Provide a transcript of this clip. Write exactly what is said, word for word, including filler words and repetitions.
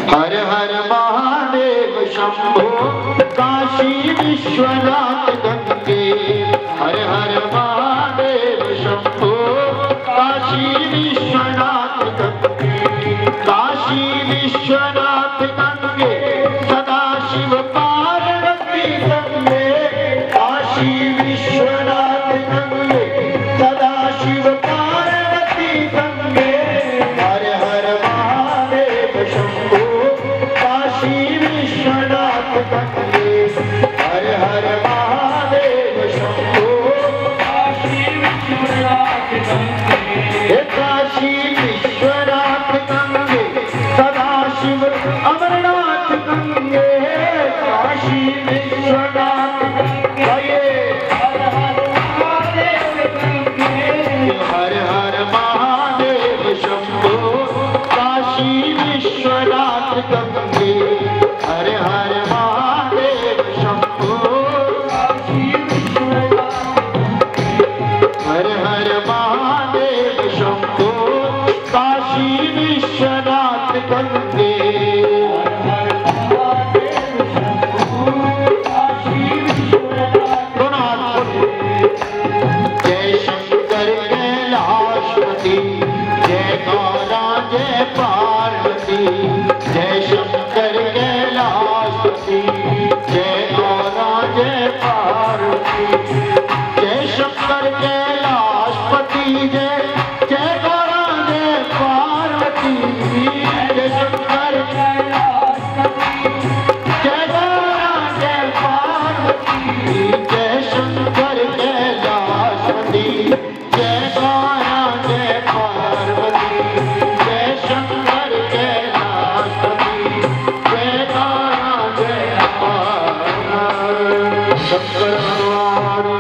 हर हर महादेव शंभो काशी विश्वनाथ गंगे। हर हर महादेव शंभो काशी विश्वनाथ गंगे। काशी विश्वनाथ गंगे सदा शिव पार्वती संगे। काशी विश्वनाथ गंगे सदा शिव पार्वती संगे। हर हर महादेव शंभो काशी विश्वनाथ गंगे। हर हर महादेव शंभो काशी विश्वनाथ गंगे। काशी विश्वनाथ गंगे सदा शिव अमरनाथ गंगे। काशी विश्वनाथ गंगे हर हर महादेव गंगे। हर हर महादेव शंभो काशी विश्वनाथ गंगे। हर हर महादेव शंभो काशी विश्वनाथ गंगे। हर हर महादेव शंभो काशी विश्वनाथ गंगे। जय शंकर कैलाशपति जय गौरा जय पार्वती। जय शंकर कैलाशपति जय गौरा जय पार्वती। जय शंकर कैलाशपति जय जय गौरा जय पार्वती। जय शंकर कैलाशपति जय गौरा जय पार्वती। जय शंकर कैलाशपति जय गौरा जय पार्वती। जय शंकर कैलाशपति जय गौरा जय पार्वती। शंकर भगवान